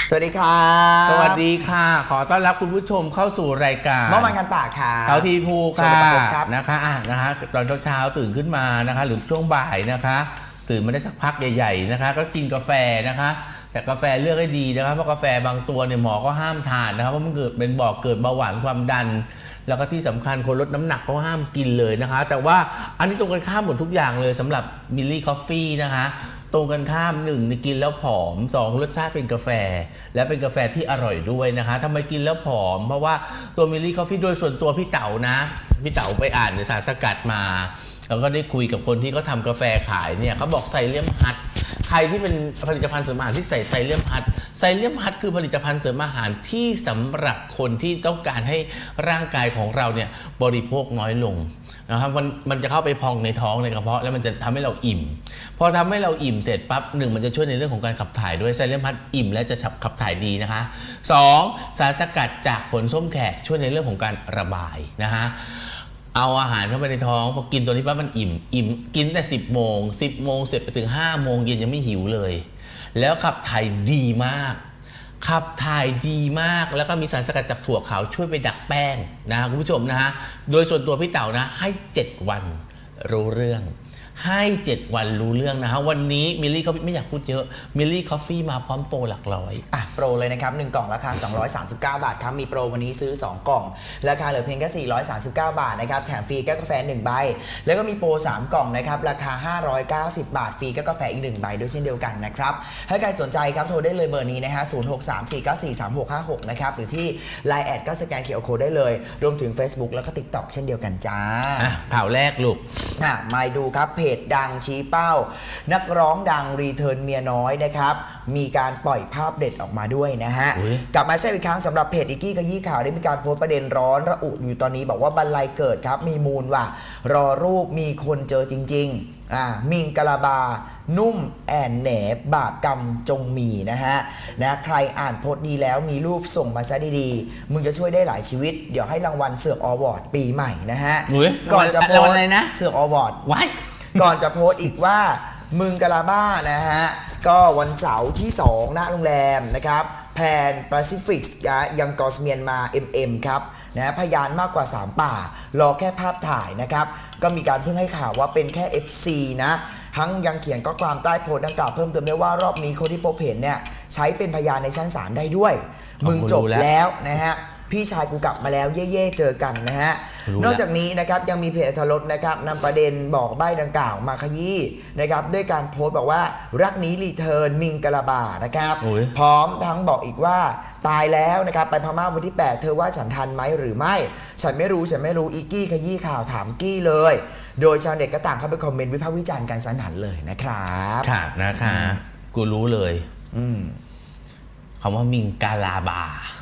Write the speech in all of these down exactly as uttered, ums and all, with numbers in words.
สวัสดีครับสวัสดีค่ะขอต้อนรับคุณผู้ชมเข้าสู่รายการเมื่อวันกันปากค่ะเท่าที่พูค่ะนะคะอ่ะนะคะตอนเช้าๆตื่นขึ้นมานะคะหรือช่วงบ่ายนะคะตื่นมาได้สักพักใหญ่ๆนะคะก็กินกาแฟนะคะแต่กาแฟเลือกให้ดีนะคะเพราะกาแฟบางตัวเนี่ยหมอก็ห้ามทานนะคะเพราะมันเกิดเป็นบ่อเกิดเบาหวานความดันแล้วก็ที่สำคัญคนลดน้ำหนักก็ห้ามกินเลยนะคะแต่ว่าอันนี้ตรงกันข้ามหมดทุกอย่างเลยสำหรับมิลลี่คอฟฟี่นะคะตรงกันข้ามหนึ่งกินแล้วผอมสองรสชาติเป็นกาแฟและเป็นกาแฟที่อร่อยด้วยนะคะทำไมกินแล้วผอมเพราะว่าตัวมิลลี่คอฟฟี่โดยส่วนตัวพี่เต๋านะพี่เต๋าไปอ่านในสารสกัดมาแล้วก็ได้คุยกับคนที่เขาทากาแฟขายเนี่ยเขาบอกไซเลียมฮัทใครที่เป็นผลิตภัณฑ์เสริมอาหารที่ใส่ไซเลียมฮัทไซเลียมฮัทคือผลิตภัณฑ์เสริมอาหารที่สำหรับคนที่ต้องการให้ร่างกายของเราเนี่ยบริโภคน้อยลงนะครับมันมันจะเข้าไปพองในท้องในกระเพาะแล้วมันจะทำให้เราอิ่มพอทำให้เราอิ่มเสร็จปั๊บหนึ่งมันจะช่วยในเรื่องของการขับถ่ายด้วยไซเลียมฮัทอิ่มและจะขับถ่ายดีนะคะสองสารสกัดจากผลส้มแขกช่วยในเรื่องของการระบายนะคะเอาอาหารเข้าไปในท้องพอกินตัวนี้ปั๊บมันอิ่มอิ่มกินแต่สิบโมงสิบโมงเสร็จไปถึงห้าโมงเย็นยังไม่หิวเลยแล้วขับถ่ายดีมากขับถ่ายดีมากแล้วก็มีสารสกัดจากถั่วขาวช่วยไปดักแป้งนะคุณผู้ชมนะฮะโดยส่วนตัวพี่เต๋านะให้เจ็ดวันรู้เรื่องให้เจ็ดวันรู้เรื่องนะฮะวันนี้มิลลี่เขาไม่อยากพูดเยอะมิลลี่คอฟฟี่มาพร้อมโปรหลักร้อยอ่ะโปรเลยนะครับหนึ่งกล่องราคาสองร้อยสามสิบเก้าบาทครับมีโปรวันนี้ซื้อสองกล่องราคาเหลือเพียงแค่สี่ร้อยสามสิบเก้าบาทนะครับแถมฟรีแก้วกาแฟหนึ่งใบแล้วก็มีโปรสามกล่องนะครับราคาห้าร้อยเก้าสิบบาทฟรีแก้วกาแฟอีกหนึ่งใบด้วยเช่นเดียวกันนะครับถ้าใครสนใจครับโทรได้เลยเบอร์นี้นะฮะศูนย์ หก สาม สี่ เก้า สี่ สาม หก ห้า หกนะครับหรือที่ ไลน์ แอดก็สแกน คิว อาร์ Code ได้เลยรวมถึง Facebook แล้วก็ TikTok เช่นเดียวกันจ้าข่าวแรกลูกอ่ะมาดูครับเพจดังชี้เป้านักร้องดังรีเทิร์นเมียน้อยนะครับมีการปล่อยภาพเด็ดออกมาด้วยนะฮะกลับมาแซ่บอีกครั้งสำหรับเพจอีกกี้ขยี้ข่าวได้มีการโพสต์ประเด็นร้อนระอุอยู่ตอนนี้บอกว่าบรรลัยเกิดครับมีมูลว่ารอรูปมีคนเจอจริงๆอ่ามิงกะลาบานุ่มแอนแหนบบาปกรรมจงมีนะฮะนะใครอ่านโพสต์ดีแล้วมีรูปส่งมาซะดีๆมึงจะช่วยได้หลายชีวิตเดี๋ยวให้รางวัลเสือกอวอร์ดปีใหม่นะฮะก่อนจะโพสต์เสือกอวอร์ดไว้ก่อนจะโพสต์อีกว่ามึงกะลาบ้านะฮะก็วันเสาร์ที่สองณโรงแรมนะครับแพนแปซิฟิกยังกอสเมียนมา เอ็ม เอ็ม ครับนะพยานมากกว่าสามป่ารอแค่ภาพถ่ายนะครับก็มีการเพิ่งให้ข่าวว่าเป็นแค่ เอฟ ซี นะทั้งยังเขียนข้อความใต้โพสต์ดังกล่าวเพิ่มเติมด้วยว่ารอบนี้คนที่พบเห็นเนี่ยใช้เป็นพยานในชั้นศาลได้ด้วยมึงจบแล้วนะฮะพี่ชายกูกลับมาแล้วเย่ๆเจอกันนะฮะนอกจากนี้นะครับยังมีเพจอัธรสนะครับนำประเด็นบอกใบ้ดังกล่าวมาขยี้นะครับด้วยการโพสต์บอกว่ารักนี้รีเทิร์นมิงกะลาบานะครับพร้อมทั้งบอกอีกว่าตายแล้วนะครับไปพม่าวันที่แปดเธอว่าฉันทันไหมหรือไม่ฉันไม่รู้ฉันไม่รู้อีกกี้ขยี้ข่าวถามกี้เลยโดยชาวเน็ตก็ต่างเข้าไปคอมเมนต์วิพากษ์วิจารณ์กันสนั่นเลยนะครับค่ะนะคะกูรู้เลยอืมคำว่ามิงกาลาบา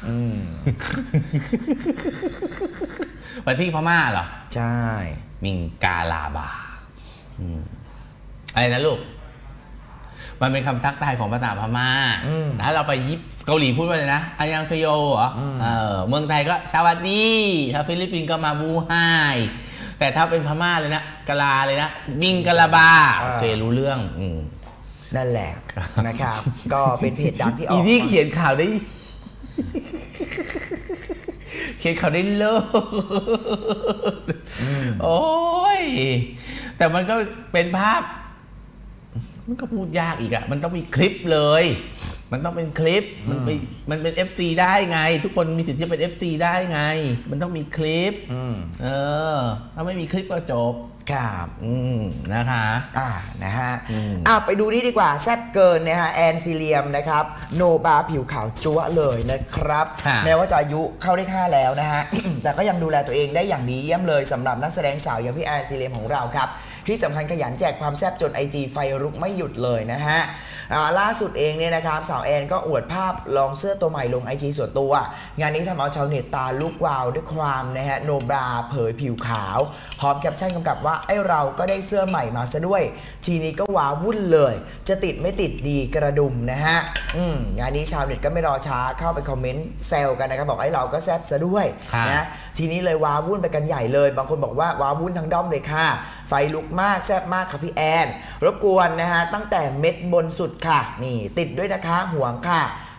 ประเทศพม่าเหรอใช่มิงกาลาบาอะไรนะลูกมันเป็นคำทักทายของภาษาพม่าถ้าเราไปญี่ปุ่นเกาหลีพูดว่าอะไรนะอันยังเซโยเหรอเออเมืองไทยก็สวัสดีถ้าฟิลิปปินส์ก็มาบูไฮแต่ถ้าเป็นพม่าเลยนะกะลาเลยนะมิงกาลาบาโอเครู้เรื่องนั่นแหละนะครับก็เป็นเพจดังที่ออกอีนี่เขียนข่าวได้เขียนข่าวได้เลิศโอ้ยแต่มันก็เป็นภาพมันก็พูดยากอีกอะมันต้องมีคลิปเลยมันต้องเป็นคลิปมันไปมันเป็น เอฟ ซี ได้ไงทุกคนมีสิทธิ์ที่จะเป็น เอฟ ซี ได้ไงมันต้องมีคลิปเออถ้าไม่มีคลิปก็จบครับอืมนะคะอ่านะฮะอ่าไปดูนี่ดีกว่าแซ่บเกินนะฮะแอนซิเลียมนะครับโนบาผิวขาวจั๊วเลยนะครับแม้ว่าจะอายุเข้าได้ห้าแล้วนะฮะ แต่ก็ยังดูแลตัวเองได้อย่างดีเยี่ยมเลยสำหรับนักแสดงสาวอย่างพี่แอนซิเลียมของเราครับที่สำคัญขยันแจกความแซ่บจน ไอ จี ไฟลุกไม่หยุดเลยนะฮะล่าสุดเองเนี่ยนะครับสาวแอนก็อวดภาพลองเสื้อตัวใหม่ลง ไอ จี ส่วนตัวงานนี้ทำเอาชาวเน็ตตาลุกวาวด้วยความนะฮะโนบราเผยผิวขาวพร้อมแคปชั่นกำกับว่าไอ้เราก็ได้เสื้อใหม่มาซะด้วยทีนี้ก็ว้าวุ่นเลยจะติดไม่ติดดีกระดุมนะฮะอืมงานนี้ชาวเน็ตก็ไม่รอช้าเข้าไปคอมเมนต์แซวกันนะครับบอกไอ้เราก็แซ่บซะด้วยนะทีนี้เลยว้าวุ่นไปกันใหญ่เลยบางคนบอกว่าว้าวุ่นทั้งด้อมเลยค่ะไฟลุกมากแซ่บมากค่ะพี่แอนรบกวนนะฮะตั้งแต่เม็ดบนสุดค่ะนี่ติดด้วยนะคะห่วงค่ะ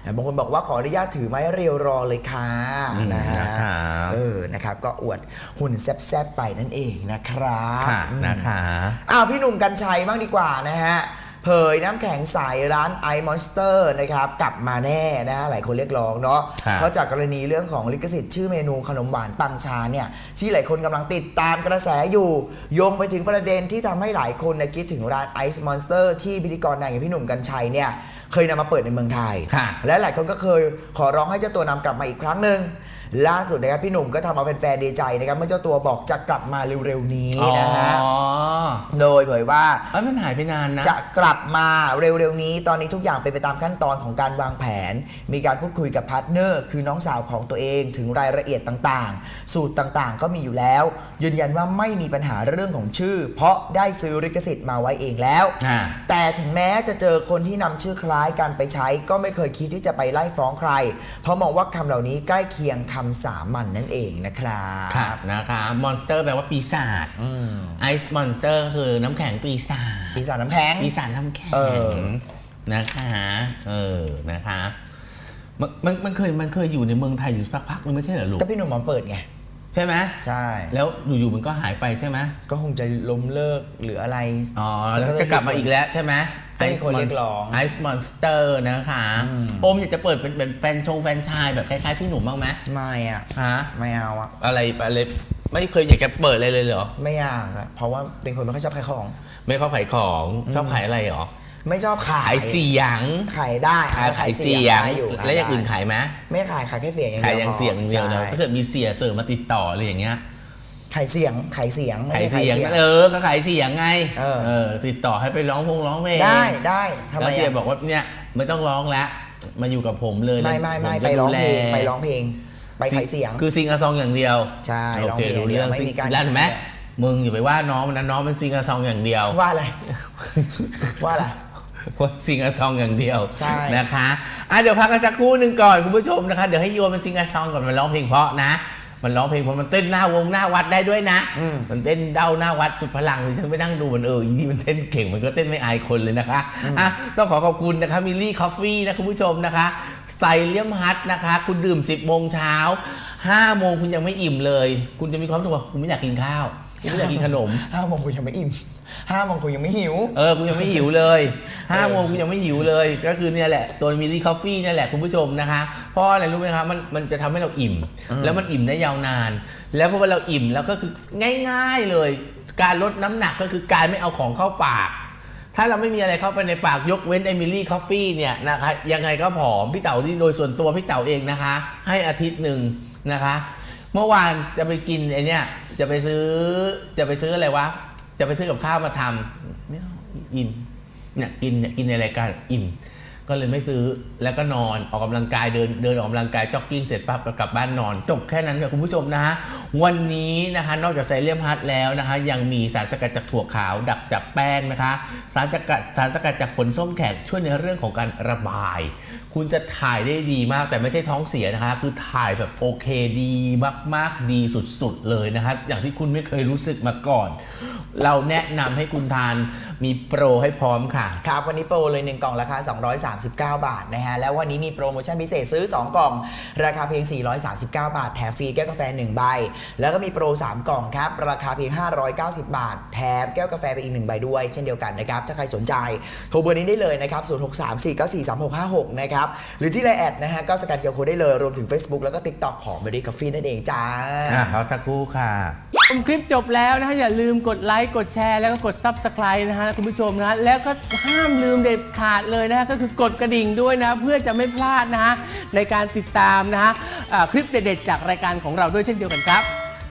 บางคนบอกว่าขออนุญาตถือไม้เรียวรอเลยค่ะนะฮะเออนะครับก็อวดหุ่นแซ่บๆไปนั่นเองนะครับนะคะอ้าวพี่หนุ่มกรรชัยบ้างดีกว่านะฮะเผยน้ำแข็งใสร้านไอมอนสเตอร์นะครับกลับมาแน่นะหลายคนเรียกร้องเนาะเพราะจากกรณีเรื่องของลิขสิทธิ์ชื่อเมนูขนมหวานปังชาเนี่ยที่หลายคนกำลังติดตามกระแสอยู่โยงไปถึงประเด็นที่ทำให้หลายคนคิดถึงร้านไอซ์มอนสเตอร์ที่พิธีกรดังอย่างพี่หนุ่มกรรชัยเนี่ยเคยนำมาเปิดในเมืองไทยและหลายคนก็เคยขอร้องให้เจ้าตัวนำกลับมาอีกครั้งหนึ่งล่าสุดนะครับพี่หนุ่มก็ทำเอาแฟนๆดีใจนะครับเมื่อเจ้าตัวบอกจะกลับมาเร็วๆนี้นะฮะโดยเผยว่ามันหายไปนานนะจะกลับมาเร็วๆนี้ตอนนี้ทุกอย่างเป็นไปตามขั้นตอนของการวางแผนมีการพูดคุยกับพาร์ทเนอร์คือน้องสาวของตัวเองถึงรายละเอียดต่างๆสูตรต่างๆก็มีอยู่แล้วยืนยันว่าไม่มีปัญหาเรื่องของชื่อเพราะได้ซื้อลิขสิทธิ์มาไว้เองแล้วแต่ถึงแม้จะเจอคนที่นำชื่อคล้ายกันไปใช้ก็ไม่เคยคิดที่จะไปไล่ฟ้องใครเพราะมองว่าคำเหล่านี้ใกล้เคียงคำสามัญนั่นเองนะครับครับนะคะมอนสเตอร์แปลว่าปีศาจไอซ์มอนสเตอร์คือน้ำแข็งปีศาจปีศาจน้ำแข็งปีศาจน้ำแข็งนะคะเออนะคะมันมันมันเคยมันเคยอยู่ในเมืองไทยอยู่สักพักนึงไม่ใช่เหรอลูกก็พี่หนุ่มมาเปิดไงใช่ไหมใช่แล้วอยู่ๆมันก็หายไปใช่ไหมก็คงจะล้มเลิกหรืออะไรอ๋อแล้วก็กลับมาอีกแล้วใช่ไหมไอซ์คนเรียกร้องไอซ์มอนสเตอร์นะคะโอมอยากจะเปิดเป็นเป็นแฟนชงแฟนชายแบบคล้ายๆพี่หนุ่มบ้างไหมไม่อ่ะฮะไม่เอาอ่ะอะไรอะไรไม่เคยอยากจะเปิดอะไรเลยเหรอไม่อยากอ่ะเพราะว่าเป็นคนไม่ค่อยชอบขายของไม่ชอบขายของชอบขายอะไรหรอไม่ชอบขายเสียงขายได้ขายเสียงแล้วอย่างอื่นขายไหมไม่ขายขายแค่เสียงอย่างเดียวขายอย่างเสียงอย่างเดียวเลยถ้าเกิดมีเสียเสริมมาติดต่ออะไรอย่างเงี้ยขายเสียงขายเสียงขายเสียงเออก็ขายเสียงไงเออติดต่อให้ไปร้องพงร้องเพลงได้ได้ทำไมเสียบอกว่าเนี่ยไม่ต้องร้องแล้วมาอยู่กับผมเลยไม่ไม่ไม่ไปร้องเพลงไปร้องเพลงไปขายเสียงคือซิงอะซองอย่างเดียวใช่โอเครู้เรื่องซิงแล้วเห็นไหมมึงอย่าไปว่าน้องนะน้องมันซิงอะซองอย่างเดียวว่าอะไรว่าอะไรซิงอะซองอย่างเดียวนะคะอ่ะเดี๋ยวพักกันสักครู่หนึ่งก่อนคุณผู้ชมนะคะเดี๋ยวให้โยนเป็นซิงอะซองก่อนมาร้องเพลงเพราะนะมันร้องเพลงเพราะมันเต้นหน้าวงหน้าวัดได้ด้วยนะมันเต้นเด้าหน้าวัดสุดพลังเลยฉันไปนั่งดูมันเอออีนี่มันเต้นเก่งมันก็เต้นไม่อายคนเลยนะคะอ่ะต้องขอขอบคุณนะคะมิลลี่คอฟฟี่นะคุณผู้ชมนะคะไซเลียมฮัทนะคะคุณดื่มสิบโมงเช้าห้าโมงคุณยังไม่อิ่มเลยคุณจะมีความรู้สึกว่าคุณไม่อยากกินข้าวคุณไม่อยากกินขนมห้าโมงคุณยังไม่อิ่มห้าโมงคุณยังไม่หิวเออคุณยังไม่หิวเลยห้าโมงคุณยังไม่หิวเลยก็คือเนี่ยแหละตัวมิลลี่คอฟฟี่เนี่ยแหละคุณผู้ชมนะคะเพราะอะไรรู้ไหมครับมันมันจะทำให้เราอิ่มแล้วมันอิ่มได้ยาวนานแล้วพอเราอิ่มแล้วก็คือง่ายๆเลยการลดน้ำหนักก็คือการไม่เอาของเข้าปากถ้าเราไม่มีอะไรเข้าไปในปากยกเว้นไอมิลลี่คอฟฟี่เนี่ยนะคะยังไงก็ผอมพี่เต๋าที่โดยส่วนตัวพี่เต๋าเองนะคะให้อาทิตย์หนึ่งนะคะเมื่อวานจะไปกินไอเนี่ยจะไปซื้อจะไปซื้ออะไรวะจะไปซื้อกับข้าวมาทำไม่อิ่มเนี่ยกินเนี่ยกินในรายการอิ่มก็เลยไม่ซื้อแล้วก็นอนออกกำลังกายเดินเดินออกกำลังกายจ็อกกิ้งเสร็จปั๊บก็กลับบ้านนอนจบแค่นั้นค่ะคุณผู้ชมนะฮะวันนี้นะคะนอกจากไซเลียมฮัทแล้วนะคะยังมีสารสกัดจากถั่วขาวดักจับแป้งนะคะสารสกัดสารสกัดจากผลส้มแขกช่วยในเรื่องของการระบายคุณจะถ่ายได้ดีมากแต่ไม่ใช่ท้องเสียนะคะคือถ่ายแบบโอเคดีมากๆดีสุดๆเลยนะคะอย่างที่คุณไม่เคยรู้สึกมาก่อนเราแนะนำให้คุณทานมีโปรให้พร้อมค่ะครับวันนี้โปรเลยหนึ่งกล่องราคาสองร้อยสามสิบเก้าบาทนะฮะแล้ววันนี้มีโปรโมชั่นพิเศษซื้อสองกล่องราคาเพียงสี่ร้อยสามสิบเก้าบาทแถมฟรีแก้วกาแฟหนึ่งใบแล้วก็มีโปรสามกล่องครับราคาเพียงห้าร้อยเก้าสิบบาทแถมแก้วกาแฟไปอีกหนึ่งใบด้วยเช่นเดียวกันนะครับถ้าใครสนใจโทรเบอร์นี้ได้เลยนะครับศูนย์ หก สาม สี่ เก้า สี่ สาม หก ห้า หกนะครับหรือที่ไลน์แอดนะฮะก็สแกน คิว อาร์ โค้ดได้เลยรวมถึง Facebook แล้วก็ TikTok ของ Berry Coffee นั่นเองจ้าอ่ะขอสักครู่ค่ะชมคลิปจบแล้วนะฮะอย่าลืมกดไลค์กดแชร์แล้วก็กด ซับสไครบ์ นะฮะคุณผู้ชมนะแล้วก็ห้ามลืมเด็ดขาดเลยนะก็คือกดกระดิ่งด้วยนะเพื่อจะไม่พลาดนะฮะในการติดตามนะฮะคลิปเด็ดๆจากรายการของเราด้วยเช่นเดียวกันครับ